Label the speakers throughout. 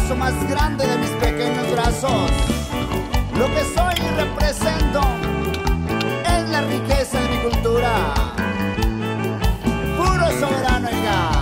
Speaker 1: abrazo más grande de mis pequeños brazos. Lo que soy y represento es la riqueza de mi cultura. Puro soberano, oiga.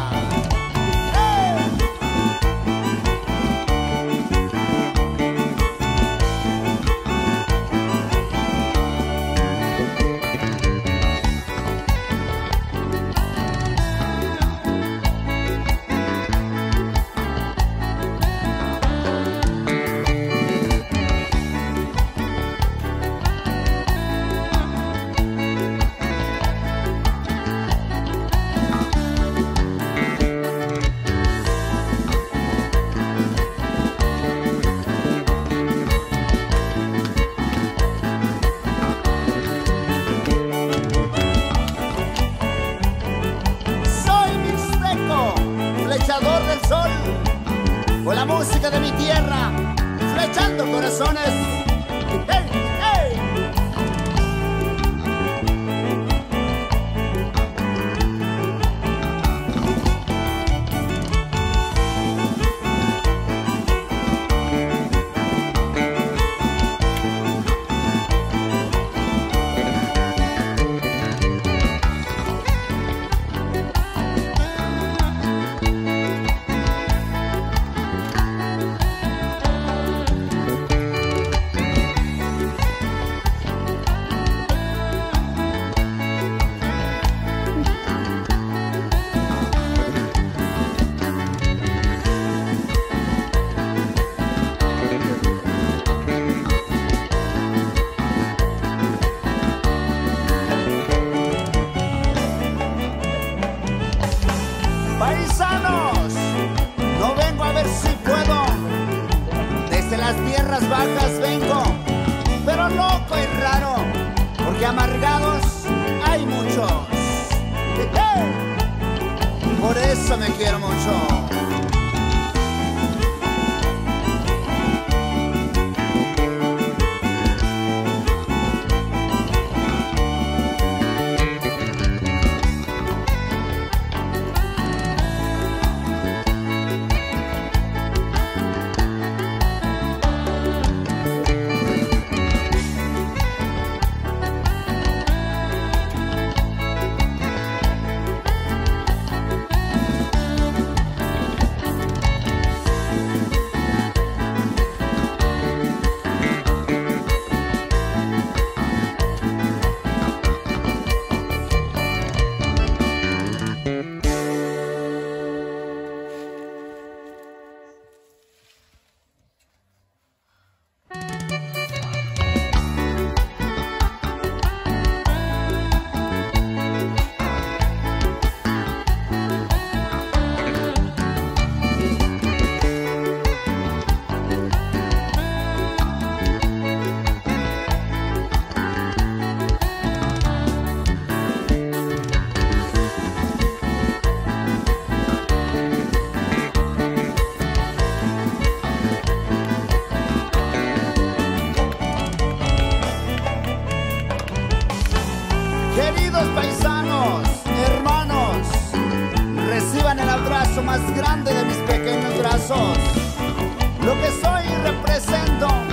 Speaker 1: Del sol, con la música de mi tierra, flechando corazones. ¡Hey, hey! Paisanos, no vengo a ver si puedo, desde las tierras bajas vengo, pero loco y raro, porque amargados hay muchos. Por eso me quiero mucho. Queridos paisanos, hermanos, reciban el abrazo más grande de mis pequeños brazos. Lo que soy y represento